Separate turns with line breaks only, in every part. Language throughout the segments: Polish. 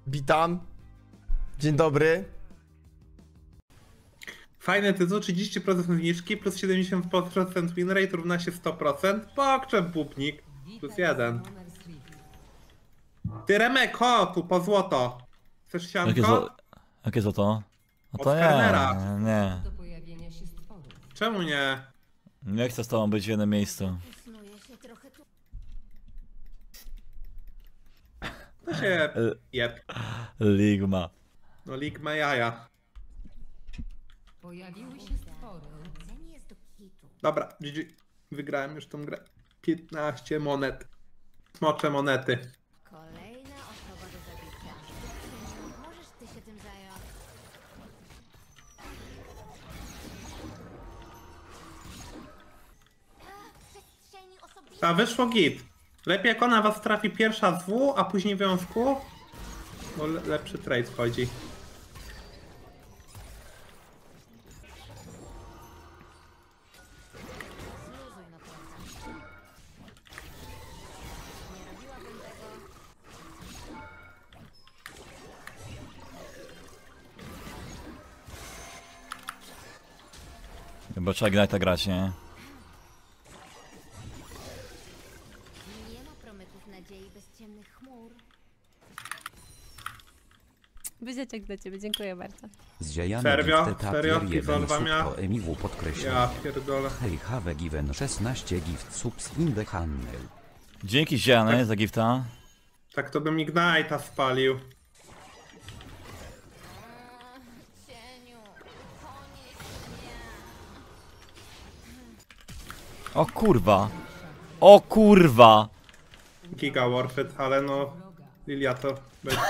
Witam. Dzień dobry.
Fajne tytuł, 30% zniżki plus 70% win rate równa się 100%. Pokrzep bubnik plus 1. Ty Remek, chodź tu po złoto. Chcesz sianko?
Jakie złoto? No
Od
to
Skernera.
nie.
Czemu nie?
Nie chcę z tobą być w jednym miejscu.
To się jeb.
Ligma.
No Ligma jaja.
Pojawiły się stwory.
Dobra, GG. Wygrałem już tą grę. 15 monet. Smocze monety.
Kolejna osoba do zabicia. Możesz ty się tym zająć. Przestrzeni osobistej.
A wyszło git. Lepiej jak ona was trafi pierwsza z W, a później wiązku. Bo lepszy trade wchodzi.
Zluzuj na plecach. Nie robiłabym tego.
Chyba trzeba Ignite'a grać, nie?
Nie ma promyków nadziei bez ciemnych chmur.
Wyzieczek dla ciebie, dziękuję bardzo.
Serio? Serio? Pizolwamia?
Emiwu podkreśla.
Ja pierdolę.
Hej, have given 16 gift subs in the handle.
Dzięki Ziany za gifta.
Tak to bym Ignite'a spalił.
Cieniu, ponieś mnie.
O kurwa. O kurwa.
Giga Warfit, ale no... Lilia to będzie...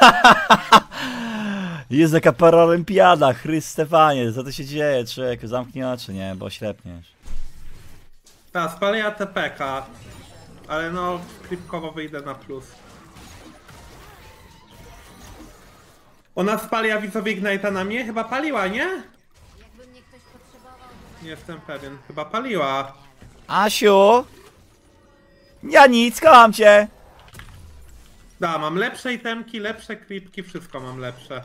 Jest jaka paraolimpiada, Chryste co to się dzieje, człowieku, zamknij oczy, nie, bo oślepniesz.
Ta, spalę ja TPK. Ale no, klipkowo wyjdę na plus. Ona spaliła widzowie Ignite'a na mnie? Chyba paliła, nie?
Jakby mnie ktoś potrzebował.
Nie jestem pewien. Chyba paliła.
Asiu! Ja nic, kocham cię!
Da, mam lepsze itemki, lepsze klipki, wszystko mam lepsze.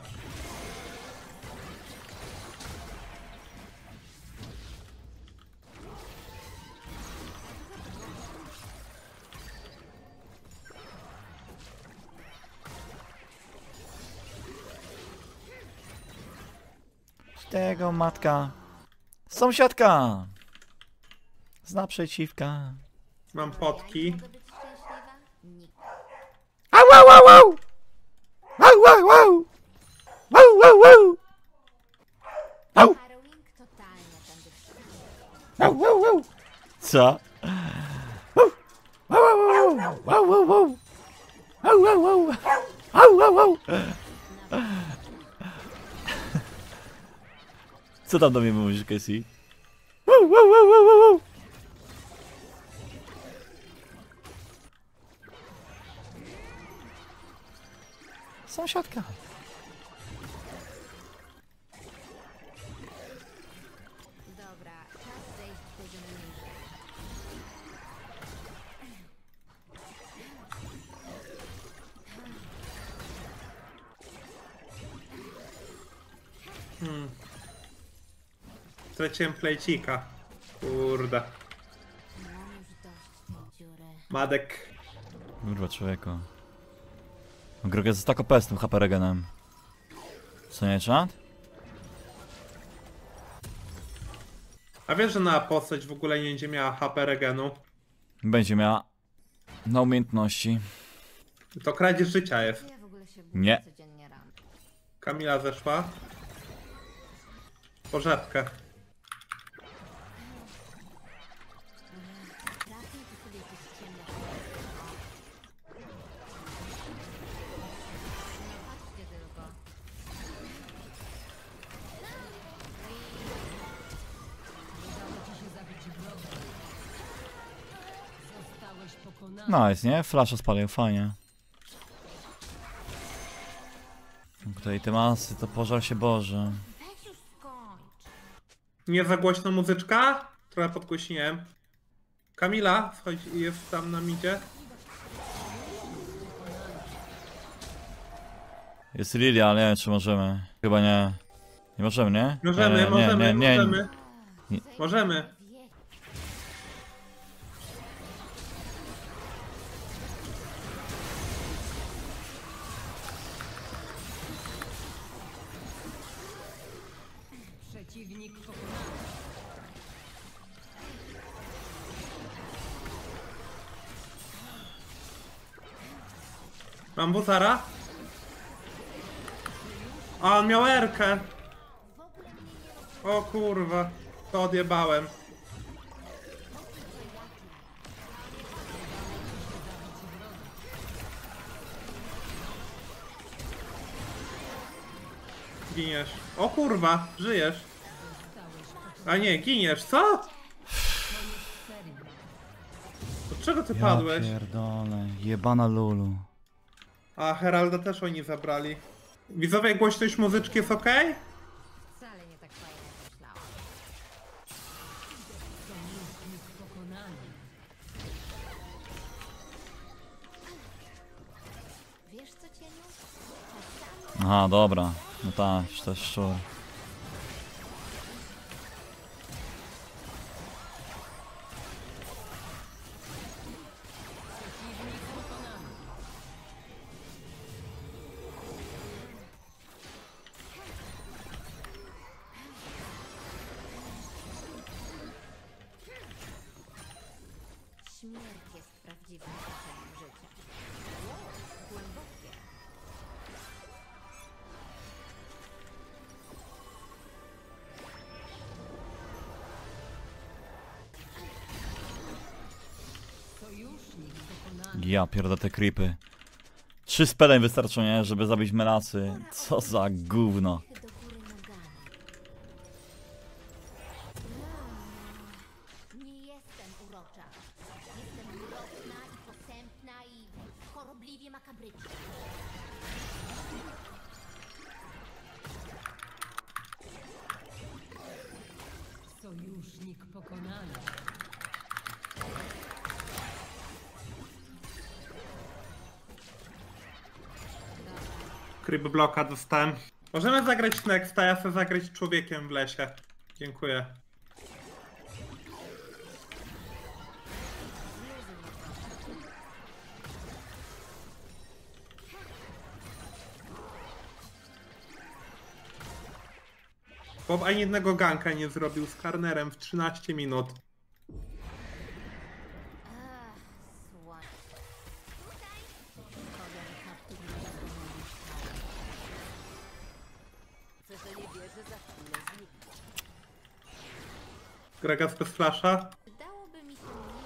Tego matka. Sąsiadka! Z naprzeciwka.
Mam potki.
Mogę być szczęśliwa? Nikt.
Au, au, au, au! Au, au, au! Au, au, au! Au!
Harrowing totalnie tędy wszedł.
Au, au, au! Co? Au, au, au, au, au, au! Au, au, au! Au, au, au! Co tam do mnie mówisz, Casey? Au, au, au, au, au! Sąsiadka.
Dobra, czas zejść poziom niżej.
Straciłem plejcika. Kurde.
Mam już dość tej dziury.
Madek.
Kurwa, człowieku. Grog jest tak OP z tym HP regenem. Co nie, czad?
A wiesz, że na postać w ogóle nie będzie miała HP regenu?
Będzie miała na umiejętności.
To kradzież życia jest.
Ja w ogóle się
Nie.
budzę codziennie rano.
Kamila zeszła. Po rzepkę.
Trafnie tu sobie jakieś ciemne chmury. No patrzcie tylko.
Udało ci się zabić wroga. Zostałeś pokonany.
Nice, nie? Flasha spalił, fajnie. Tutaj te masy, to pożar się Boże.
Weź już skończ.
Nie za głośno muzyczka? Trochę podgłośniłem. Kamila, schodzi, jest tam na midzie.
Jest Lilia, ale nie wiem czy możemy. Chyba nie. Nie możemy, nie?
Możemy,
nie,
możemy,
nie, nie.
możemy. Możemy.
Przeciwnik pokonany.
Mam buzara? A, on miał erkę. O kurwa, to odjebałem. Giniesz. O kurwa, żyjesz. A nie, giniesz, co? Od czego ty padłeś?
Ja pierdolę, jebana Lulu.
A Heralda też oni zabrali. Widzowie, głośność muzyczki jest ok?
Wcale nie tak fajnie jak myślałam.
Sojusznik pokonany.
Wiesz co, cieniu? Czasami
Aha, dobra. No tak, to jest szczur.
śmierć jest prawdziwym znaczeniem życia. Głębokie.
Sojusznik pokonany.
Ja pierdolę te creepy. 3 spelem wystarczą, nie? Żeby zabić Melacy. Co za gówno.
Do góry nogami. Nie jestem urocza. Jestem mroczna i posępna i chorobliwie makabryczna.
Sojusznik pokonany.
Creep bloka dostałem. Możemy zagrać nexta, ja chcę zagrać człowiekiem w lesie. Dziękuję. Bob ani jednego ganka nie zrobił z Karnerem w 13 minut.
Ach, słoń. Tutaj. Szkoda, że kaptur nie zapomniał. Co, że nie wierzy, za chwilę zniknie.
Gragas bez flasha.
Dałoby mi się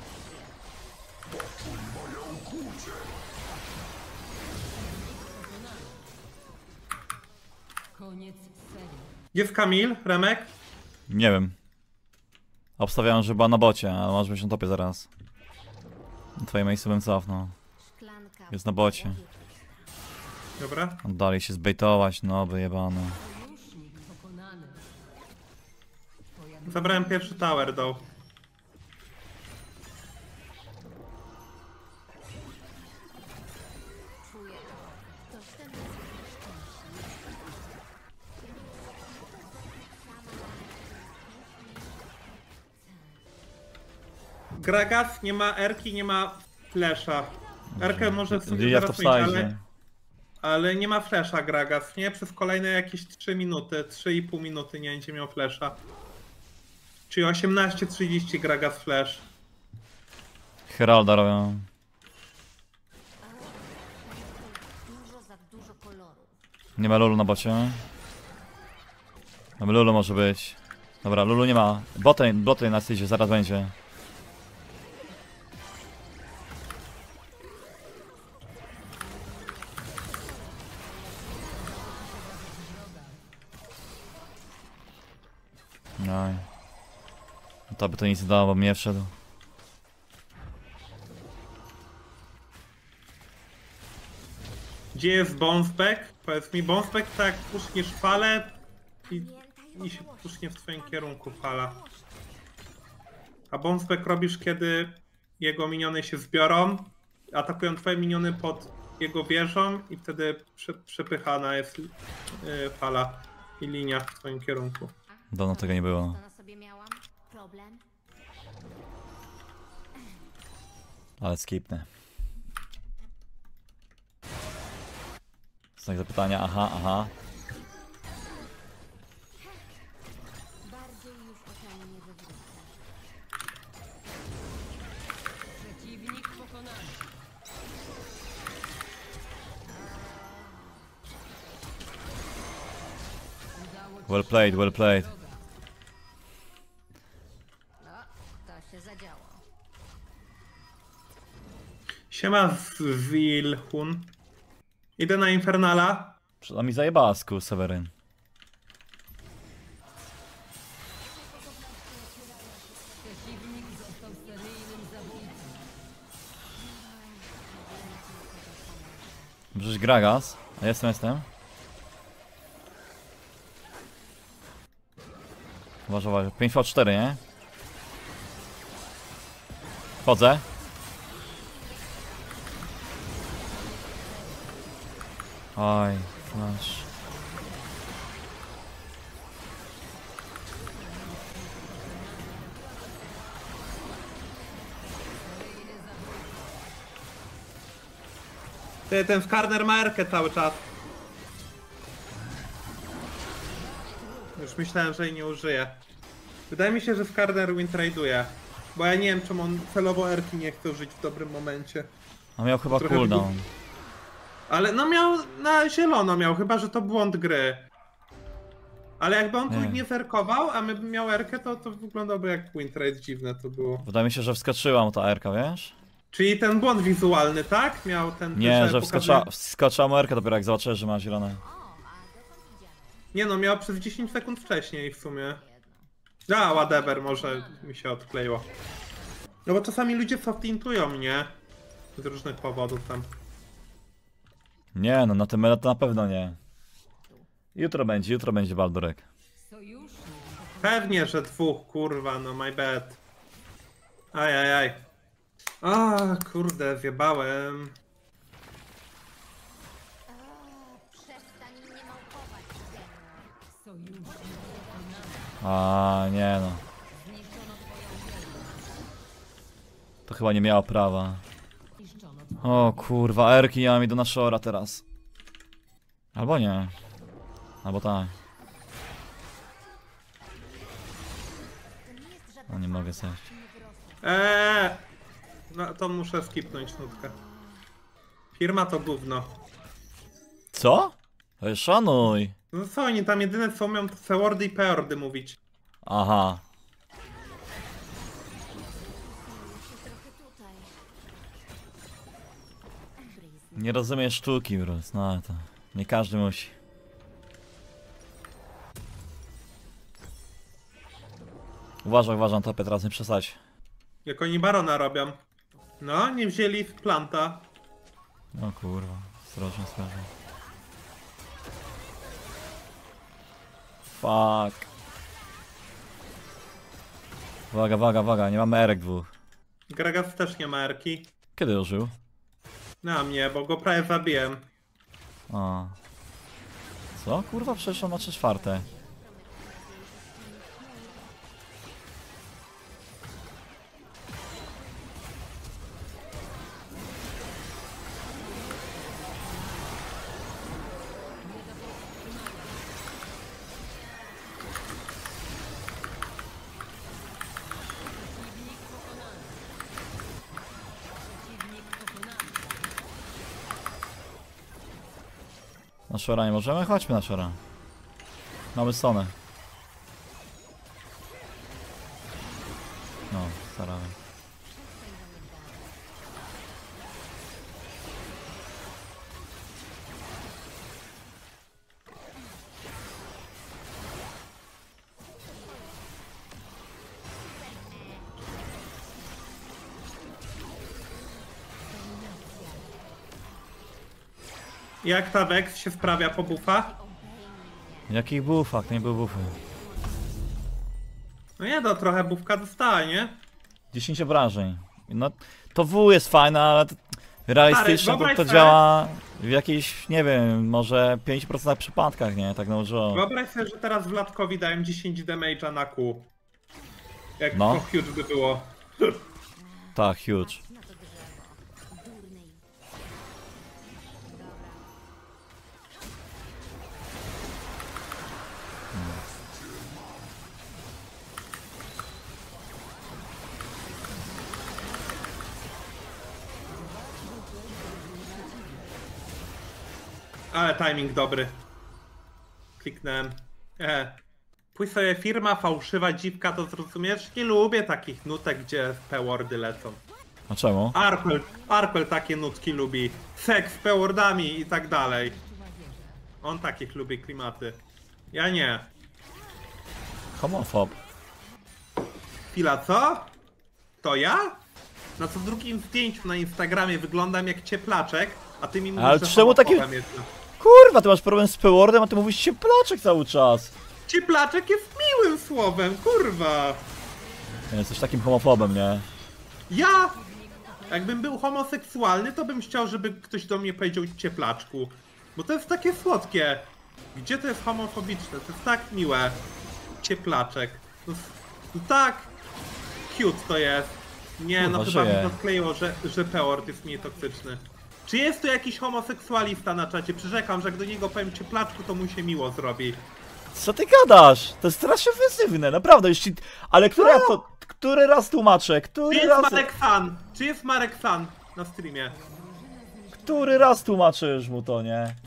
Koniec serii.
Gdzie jest Kamil? Remek?
Nie wiem. Obstawiałem, że była na bocie, ale może być na topie zaraz. Twoje miejsce bym cofnął.
szklanka.
Jest na bocie.
w głowie pusta.
Dobra.
Dali się zbejtować, no wyjebane.
Sojusznik pokonany. Twoja
Zabrałem pierwszy tower do.
Czuję to. Ktoś ten jest szczęśliwy.
Gragas nie ma erki, nie ma flasha. Erkę może sobie
Lilia w
zaraz mieć,
topside.
ale nie ma flasha Gragas, nie? Przez kolejne jakieś 3 minuty, 3,5 minuty nie będzie miał flasha. Czyli 18:30 Gragas flash.
Heralda robią.
Za dużo kolorów.
Nie ma Lulu na bocie. Mamy Lulu może być. Dobra, Lulu nie ma. Botlane na idzie, zaraz będzie. No. To by to nic nie dało, bo mnie wszedł.
Gdzie jest bounceback? Powiedz mi, bounceback tak jak puszniesz falę i się pusznie w twoim kierunku fala. A bounceback robisz, kiedy jego miniony się zbiorą, atakują twoje miniony pod jego wieżą i wtedy przepychana jest fala i linia w twoim kierunku.
Dawno tego nie było.
Co na sobie miałam? Problem?
Ale skipnę. Znak zapytania, aha, aha.
Bardziej już oczami nie wywrócę.
Przeciwnik pokonany. Udało ci
Well played, well played.
No, to się zadziało.
Siema Wilhun. Idę na Infernala.
Przeda mi zajebała sku, Seweryn.
Przeciwnik został seryjnym zabójcą.
Przecież Gragas. A jestem. Uważaj, 5v4, nie? Wchodzę. Oj, flash.
Ten Skarner ma Erkę cały czas. Już myślałem, że jej nie użyje. Wydaje mi się, że Skarner win trade'uje. Bo ja nie wiem, czemu on celowo Erki nie chce użyć w dobrym momencie.
A miał chyba
Trochę
cooldown.
Ale no miał, na zielono miał, chyba że to błąd gry. Ale jakby on tu
Nie.
nie zerkował, a my bym miał Erkę, to wyglądałoby jak win trade, dziwne to było.
Wydaje mi się, że wskoczyła mu ta Erka, wiesz?
Czyli ten błąd wizualny, tak? Miał ten...
Nie, że
pokazuje-
wskoczyła mu Erka dopiero jak zobaczyłeś, że ma zielone.
Nie no, miał przez 10 sekund wcześniej w sumie. A, whatever, może mi się odkleiło. No bo czasami ludzie softintują mnie. Z różnych powodów tam.
Nie, no na tym mele to na pewno nie. Jutro będzie Baldurek.
Sojusznik
Pewnie, że dwóch, kurwa, no my bad. Ajajaj. A, kurde, zjebałem.
Przestań mnie małpować, Zeno.
sojusznik pokonany.
A nie no.
Zniszczono twoją wieżę.
To chyba nie miała prawa.
Zniszczono
O kurwa, Erki nie mam idę na Shora teraz. Albo nie. Albo tak.
To nie jest żadna
No nie mogę
farsa,
zejść.
nie wyrosła.
No to muszę skipnąć nutkę. Firma to gówno.
Co? Ej, szanuj.
No co oni tam jedyne co umią to Sewordy i Peordy mówić.
Aha.
Trochę tutaj.
Nie rozumiesz sztuki, Bruce. No to nie każdy musi. Uważaj, na topę, teraz nie przesadź.
Jak oni barona robią. No, nie wzięli w planta.
No kurwa, ostrożnie. Fuck. Uwaga, nie mamy Erek dwóch.
Gragas też nie ma erki.
Kiedy użył?
Na mnie, bo go prawie zabiłem.
A. Co? Kurwa, przecież on ma 3/4. Na Shora nie możemy? Chodźmy na Shora. Mamy Sonę. No, staramy.
Jak ta Vex się sprawia po buffach?
Jakich buffach? To nie były buffy.
No nie, to trochę buffka dostała, nie?
10 obrażeń. No, to W jest fajne, ale Realistycznie
Stary,
to
wyobraź
działa w jakichś, nie wiem, może 5% przypadkach, nie? Tak nauczyło.
Wyobraź sobie, że teraz Wladkowi dałem 10 damage'a na Q. Jak
No.
to huge by było.
Tak, huge.
Na to drzewo. Durny.
Ale timing dobry. Kliknąłem. Pójdź sobie firma, fałszywa dziwka, to zrozumiesz? Nie lubię takich nutek, gdzie P-wordy lecą.
A czemu?
Arkwell takie nutki lubi. Seks z P-wordami i tak dalej. On takich lubi klimaty. Ja nie.
Homofob.
Chwila, co? To ja? Na co drugim zdjęciu na Instagramie wyglądam jak cieplaczek, a ty mi mówisz,
Ale
że
czemu taki-
homofobem jestem.
Kurwa, ty masz problem z P-wordem, a ty mówisz cieplaczek cały czas.
Cieplaczek jest miłym słowem, kurwa!
Jesteś takim homofobem, nie?
Ja! Jakbym był homoseksualny, to bym chciał, żeby ktoś do mnie powiedział cieplaczku. Bo to jest takie słodkie. Gdzie to jest homofobiczne? To jest tak miłe. Cieplaczek. To tak cute to jest. Nie,
Kurwa,
no chyba mi
żyje.
to skleiło, że P-word jest mniej toksyczny. Czy jest tu jakiś homoseksualista na czacie? Przyrzekam, że jak do niego powiem cieplaczku, to mu się miło zrobi.
Co ty gadasz? To jest strasznie ofensywne, naprawdę. Już ci... Ale który raz tłumaczę?
Czy
Który
jest
raz...
Marek San? Czy jest Marek San na streamie?
Który raz tłumaczysz mu to, nie?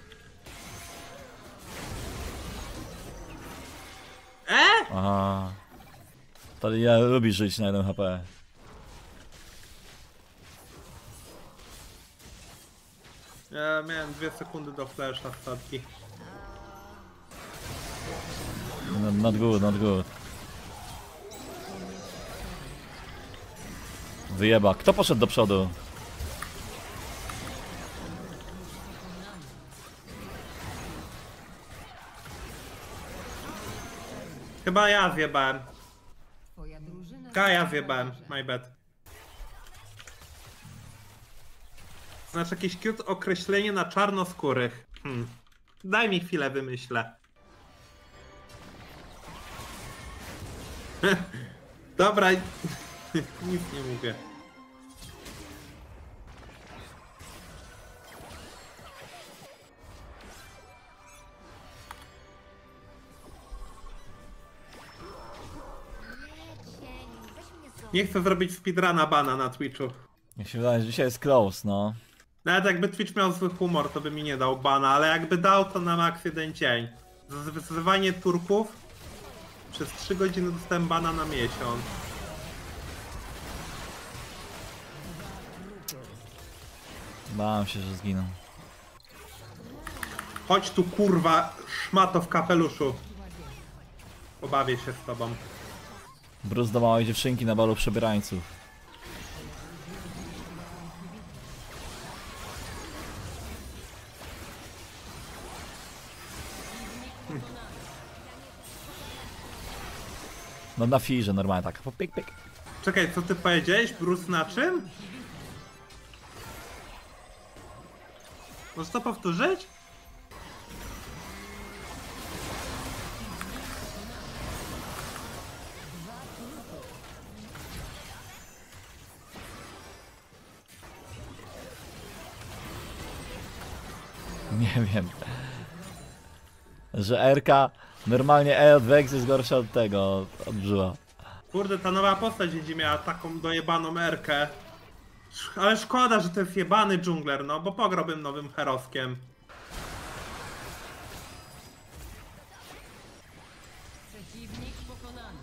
Aha. To ja lubi żyć na 1 HP.
Ja miałem 2 sekundy do flasha statki.
Not good, not good. Wyjeba. Kto poszedł do przodu?
Chyba ja zjebałem.
Twoja drużyna
Ja zjebałem, my bad. Znaczy jakieś cute określenie na czarnoskórych. Daj mi chwilę, wymyślę. Dobra, nic nie mówię.
Nie, cieniu, weź mnie z
Nie chcę zrobić speedruna bana na Twitchu.
Mi się wydaje, że dzisiaj jest close, no.
Nawet jakby Twitch miał zły humor, to by mi nie dał bana, ale jakby dał, to na maks 1 dzień. Za wyzywanie Turków przez 3 godziny dostałem bana na miesiąc.
Bałem się, że zginę.
Chodź tu, kurwa, szmato w kapeluszu. Pobawię się z tobą.
Bruce do małej dziewczynki na balu przebierańców. No na firze normalnie tak. Pik, pik.
Czekaj, co ty powiedziałeś? Bruce na czym? Możesz to powtórzyć?
Nie wiem. Że RK normalnie E od Vex jest gorsza od tego, od Brzuła.
Kurde, ta nowa postać będzie miała taką dojebaną erkę. Ale szkoda, że to jest jebany dżungler, no bo pograłbym nowym heroskiem.
przeciwnik pokonany.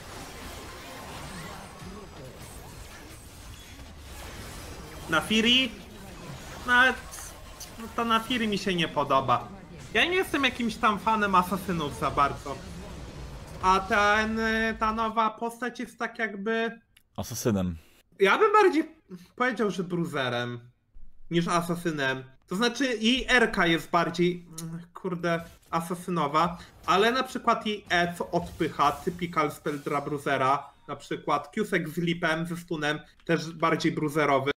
Na Fury? Nawet to na Fury mi się nie podoba. Ja nie jestem jakimś tam fanem asasynów za bardzo. A ta nowa postać jest tak jakby...
Asasynem.
Ja bym bardziej powiedział, że bruzerem niż asasynem. To znaczy jej RK jest bardziej, kurde, asasynowa, ale na przykład jej E co odpycha, typical spell dla bruzera, na przykład Qsek z lipem, ze stunem, też bardziej bruzerowy.